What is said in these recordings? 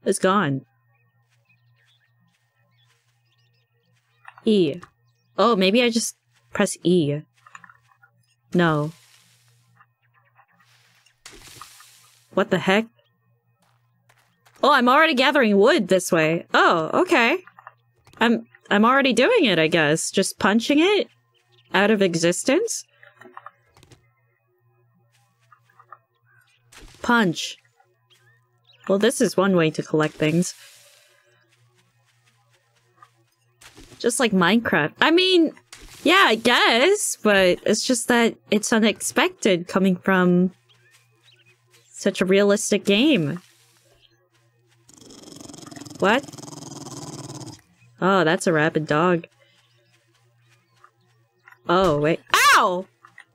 It's gone. E. Oh, maybe I just press E. No. What the heck? Oh, I'm already gathering wood this way. Oh, okay. I'm already doing it, I guess. Just punching it out of existence? Punch. Well, this is one way to collect things. Just like Minecraft. I mean, yeah, I guess, but it's just that it's unexpected coming from such a realistic game. What? Oh, that's a rabid dog. Oh, wait. Ow!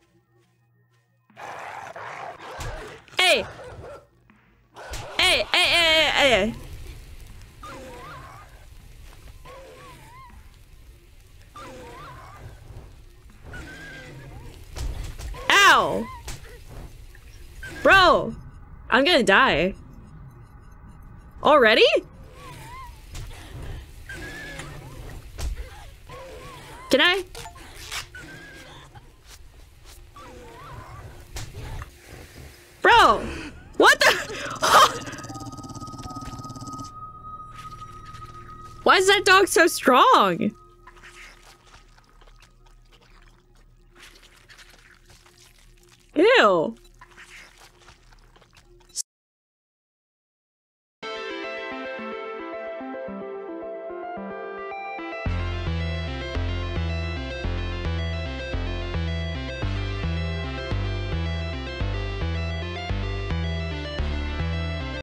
Hey! Hey, hey, hey, hey, hey! Ow! Bro! I'm gonna die. Already? Can I? Bro! What the? Why is that dog so strong? Ew.